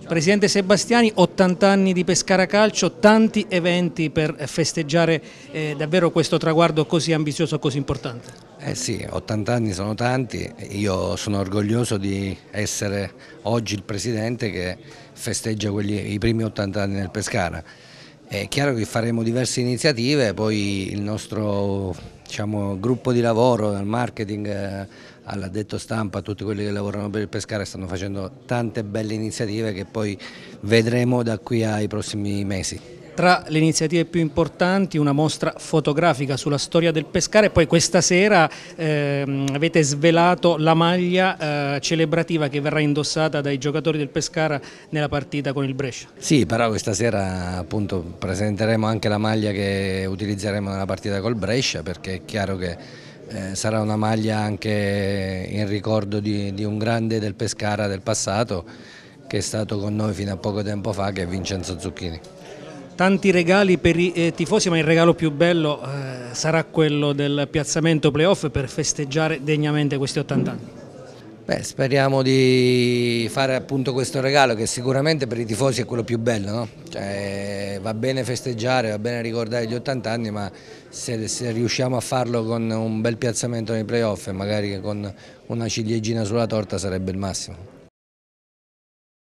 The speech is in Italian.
Presidente Sebastiani, 80 anni di Pescara Calcio, tanti eventi per festeggiare davvero questo traguardo così ambizioso, così importante. Eh sì, 80 anni sono tanti, io sono orgoglioso di essere oggi il Presidente che festeggia i primi 80 anni del Pescara. È chiaro che faremo diverse iniziative, poi il nostro gruppo di lavoro, dal marketing all'addetto stampa, tutti quelli che lavorano per il Pescara stanno facendo tante belle iniziative che poi vedremo da qui ai prossimi mesi. Tra le iniziative più importanti una mostra fotografica sulla storia del Pescara e poi questa sera avete svelato la maglia celebrativa che verrà indossata dai giocatori del Pescara nella partita con il Brescia. Sì, però questa sera appunto presenteremo anche la maglia che utilizzeremo nella partita col Brescia, perché è chiaro che sarà una maglia anche in ricordo di un grande del Pescara del passato che è stato con noi fino a poco tempo fa, che è Vincenzo Zucchini. Tanti regali per i tifosi, ma il regalo più bello sarà quello del piazzamento playoff per festeggiare degnamente questi 80 anni. Beh, speriamo di fare appunto questo regalo che sicuramente per i tifosi è quello più bello, no? Cioè, va bene festeggiare, va bene ricordare gli 80 anni, ma se riusciamo a farlo con un bel piazzamento nei playoff e magari con una ciliegina sulla torta sarebbe il massimo.